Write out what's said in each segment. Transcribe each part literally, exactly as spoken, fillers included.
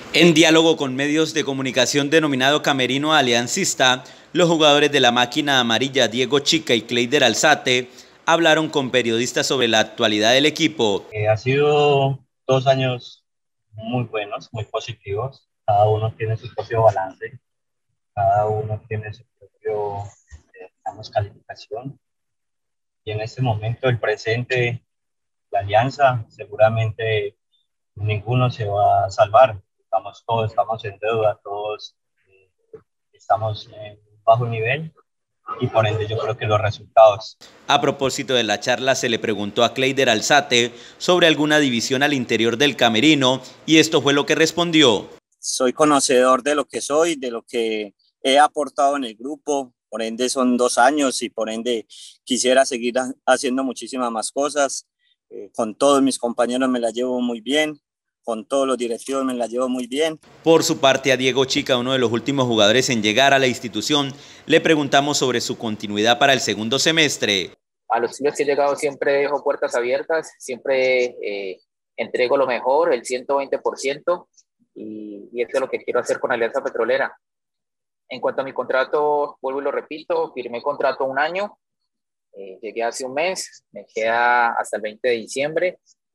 En diálogo con medios de comunicación denominado Camerino Aliancista, los jugadores de la máquina amarilla Diego Chica y Kleider Alzate hablaron con periodistas sobre la actualidad del equipo. Eh, ha sido dos años muy buenos, muy positivos. Cada uno tiene su propio balance, cada uno tiene su propio, eh, digamos, calificación. Y en este momento, el presente, la alianza, seguramente ninguno se va a salvar. Estamos todos, estamos en deuda, todos eh, estamos en bajo nivel y por ende yo creo que los resultados. A propósito de la charla se le preguntó a Kleider Alzate sobre alguna división al interior del camerino y esto fue lo que respondió. Soy conocedor de lo que soy, de lo que he aportado en el grupo, por ende son dos años y por ende quisiera seguir haciendo muchísimas más cosas. Eh, con todos mis compañeros me la llevo muy bien. Con todos los directivos me la llevo muy bien. Por su parte, a Diego Chica, uno de los últimos jugadores en llegar a la institución, le preguntamos sobre su continuidad para el segundo semestre. A los clubes que he llegado siempre dejo puertas abiertas, siempre eh, entrego lo mejor, el ciento veinte por ciento, y, y esto es lo que quiero hacer con Alianza Petrolera. En cuanto a mi contrato, vuelvo y lo repito, firmé contrato un año, eh, llegué hace un mes, me queda hasta el veinte de diciembre.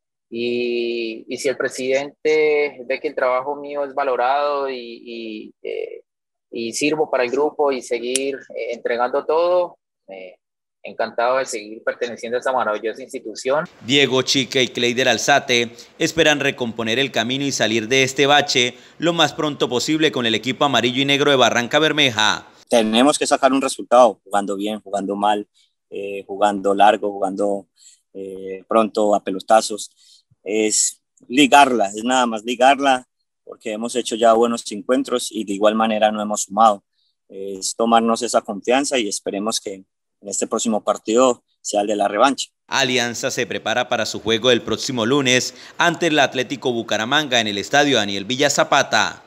Y, y si el presidente ve que el trabajo mío es valorado y, y, eh, y sirvo para el grupo y seguir eh, entregando todo, eh, encantado de seguir perteneciendo a esta maravillosa institución. Diego Chica y Kleider Alzate esperan recomponer el camino y salir de este bache lo más pronto posible con el equipo amarillo y negro de Barranca Bermeja. Tenemos que sacar un resultado, jugando bien, jugando mal, eh, jugando largo, jugando eh, pronto a pelotazos. Es ligarla, es nada más ligarla, porque hemos hecho ya buenos encuentros y de igual manera no hemos sumado. Es tomarnos esa confianza y esperemos que en este próximo partido sea el de la revancha. Alianza se prepara para su juego el próximo lunes ante el Atlético Bucaramanga en el estadio Daniel Villa Zapata.